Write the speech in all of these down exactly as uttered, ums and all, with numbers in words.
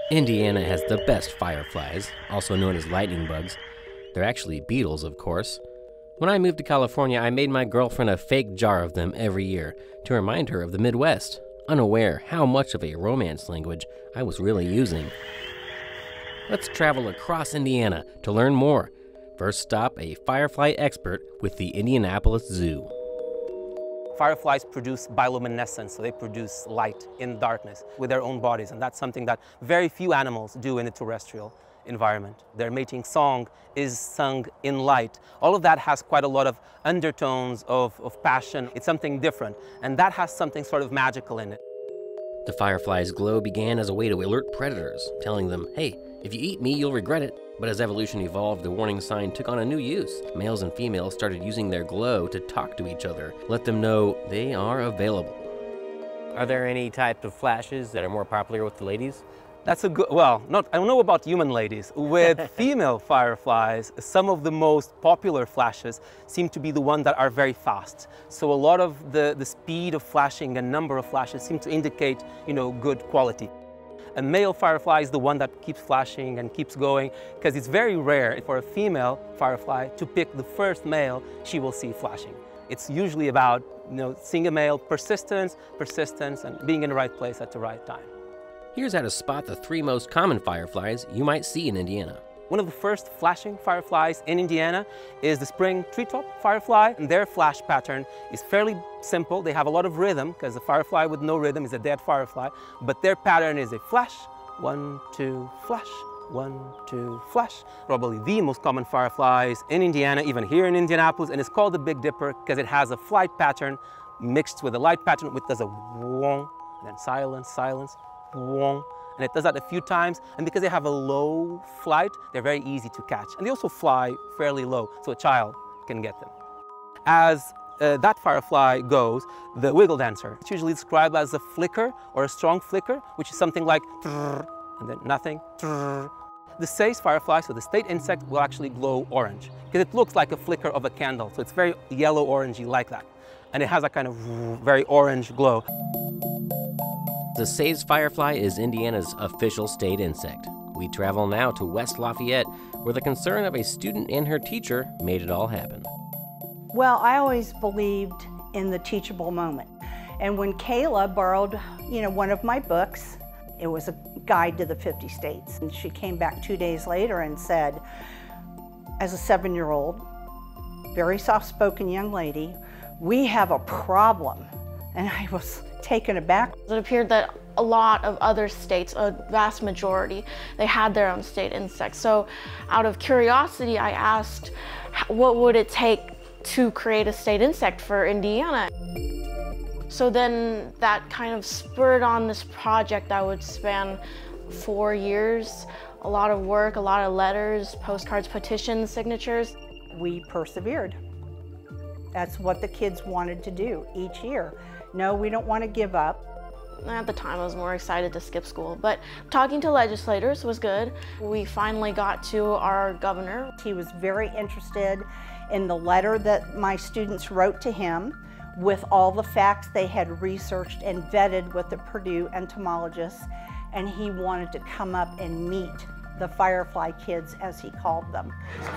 Indiana has the best fireflies, also known as lightning bugs. They're actually beetles, of course. When I moved to California, I made my girlfriend a fake jar of them every year to remind her of the Midwest, unaware how much of a romance language I was really using. Let's travel across Indiana to learn more. First stop, a firefly expert with the Indianapolis Zoo. Fireflies produce bioluminescence, so they produce light in darkness with their own bodies, and that's something that very few animals do in the terrestrial environment. Their mating song is sung in light. All of that has quite a lot of undertones of, of passion. It's something different, and that has something sort of magical in it. The firefly's glow began as a way to alert predators, telling them, hey, if you eat me, you'll regret it. But as evolution evolved, the warning sign took on a new use. Males and females started using their glow to talk to each other, let them know they are available. Are there any types of flashes that are more popular with the ladies? That's a good, well, not, I don't know about human ladies. With female fireflies, some of the most popular flashes seem to be the ones that are very fast. So a lot of the, the speed of flashing and number of flashes seem to indicate, you know, good quality. A male firefly is the one that keeps flashing and keeps going, because it's very rare for a female firefly to pick the first male she will see flashing. It's usually about, you know, seeing a male, persistence, persistence, and being in the right place at the right time. Here's how to spot the three most common fireflies you might see in Indiana. One of the first flashing fireflies in Indiana is the spring treetop firefly, and their flash pattern is fairly simple. They have a lot of rhythm, because a firefly with no rhythm is a dead firefly, but their pattern is a flash, one, two, flash, one, two, flash. Probably the most common fireflies in Indiana, even here in Indianapolis, and it's called the Big Dipper because it has a flight pattern mixed with a light pattern, which does a wong, and then silence, silence, wong. And it does that a few times, and because they have a low flight, they're very easy to catch. And they also fly fairly low, so a child can get them. As uh, that firefly goes, the wiggle dancer, it's usually described as a flicker or a strong flicker, which is something like trrr, and then nothing, trrr. The sage firefly, so the state insect, will actually glow orange, because it looks like a flicker of a candle, so it's very yellow-orangey like that. And it has a kind of very orange glow. The sage firefly is Indiana's official state insect. We travel now to West Lafayette, where the concern of a student and her teacher made it all happen. Well, I always believed in the teachable moment. And when Kayla borrowed, you know, one of my books, it was a guide to the fifty states. And she came back two days later and said, as a seven-year-old, very soft-spoken young lady, we have a problem. And I was taken aback. It appeared that a lot of other states, a vast majority, they had their own state insects. So out of curiosity, I asked, what would it take to create a state insect for Indiana? So then that kind of spurred on this project that would span four years, a lot of work, a lot of letters, postcards, petitions, signatures. We persevered. That's what the kids wanted to do each year. No, we don't want to give up. At the time, I was more excited to skip school, but talking to legislators was good. We finally got to our governor. He was very interested in the letter that my students wrote to him with all the facts they had researched and vetted with the Purdue entomologists, and he wanted to come up and meet the firefly kids, as he called them.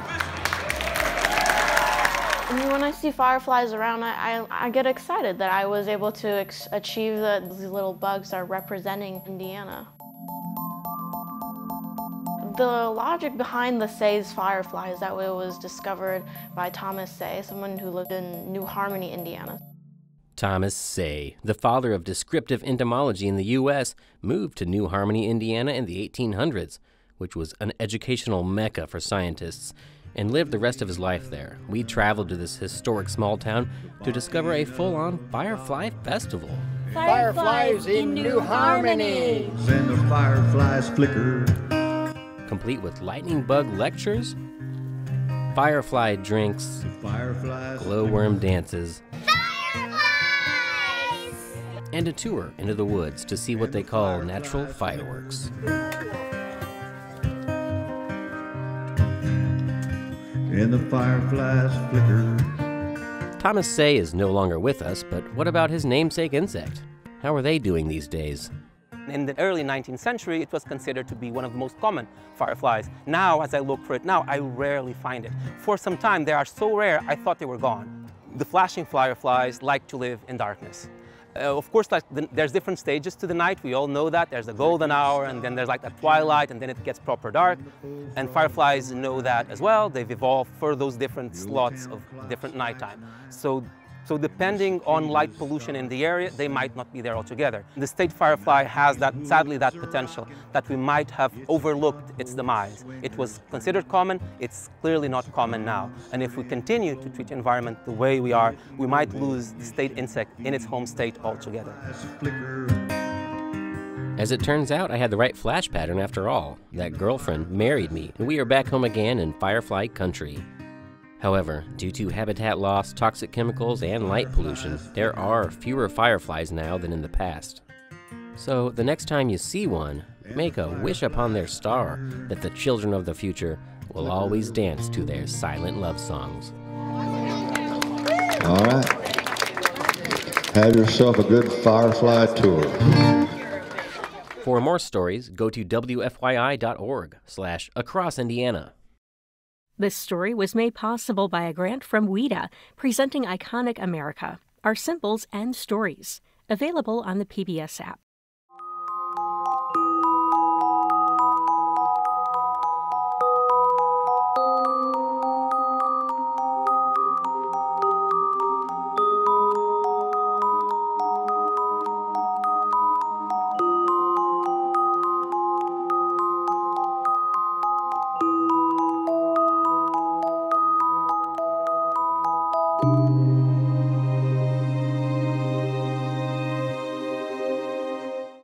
I mean, when I see fireflies around, I, I, I get excited that I was able to ex achieve that these little bugs are representing Indiana. The logic behind the Say's firefly is that it was discovered by Thomas Say, someone who lived in New Harmony, Indiana. Thomas Say, the father of descriptive entomology in the U S, moved to New Harmony, Indiana in the eighteen hundreds, which was an educational mecca for scientists, and lived the rest of his life there. We traveled to this historic small town to discover a full-on firefly festival. Fireflies in New Harmony! And the fireflies flicker. Complete with lightning bug lectures, firefly drinks, Fireflies glowworm dances, Fireflies! and a tour into the woods to see what they call natural fireworks. And the fireflies flicker. Thomas Say is no longer with us, but what about his namesake insect? How are they doing these days? In the early nineteenth century, it was considered to be one of the most common fireflies. Now, as I look for it now, I rarely find it. For some time, they are so rare, I thought they were gone. The flashing fireflies like to live in darkness. Uh, of course, like, the, there's different stages to the night. We all know that. There's the golden hour, and then there's like a twilight, and then it gets proper dark. And fireflies know that as well. They've evolved for those different slots of different nighttime. So, so depending on light pollution in the area, they might not be there altogether. The state firefly has that, sadly, that potential that we might have overlooked its demise. It was considered common. It's clearly not common now. And if we continue to treat the environment the way we are, we might lose the state insect in its home state altogether. As it turns out, I had the right flash pattern after all. That girlfriend married me, and we are back home again in firefly country. However, due to habitat loss, toxic chemicals, and light pollution, there are fewer fireflies now than in the past. So, the next time you see one, make a wish upon their star that the children of the future will always dance to their silent love songs. All right. Have yourself a good firefly tour. For more stories, go to W F Y I dot org slash across Indiana. This story was made possible by a grant from W I D A, presenting Iconic America, Our Symbols and Stories, available on the P B S app.